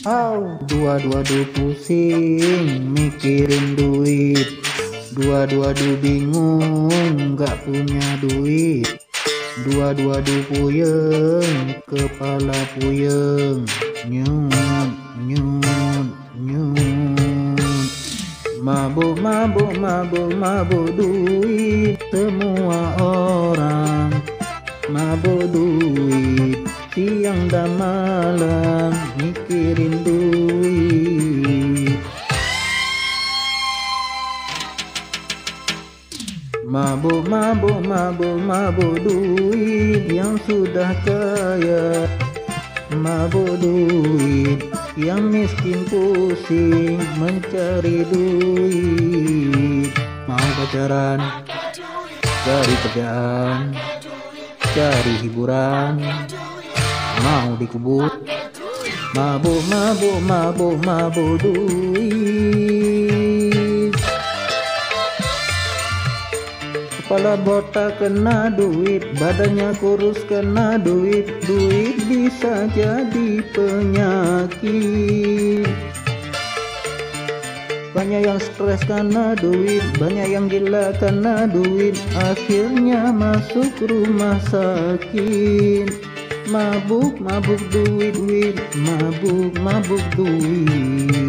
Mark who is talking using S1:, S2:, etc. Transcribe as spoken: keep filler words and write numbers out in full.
S1: Au, dua-dua-du pusing mikirin duit, dua-dua-du bingung gak punya duit, dua-dua-du puyeng kepala puyeng, nyun nyun nyun. Mabuk mabuk mabuk mabuk duit, semua orang mabuk duit, siang dan malam mikirin duit. Mabuk mabuk mabuk mabuk duit, yang sudah kaya mabuk duit, yang miskin pusing mencari duit. Mau pacaran, cari kerjaan, cari hiburan, mau dikubur. Mabuk mabuk mabuk mabuk duit. Kepala botak kena duit, badannya kurus kena duit, duit bisa jadi penyakit. Banyak yang stres karena duit, banyak yang gila karena duit, akhirnya masuk rumah sakit. Mabuk mabuk duit, duit, mabuk mabuk duit.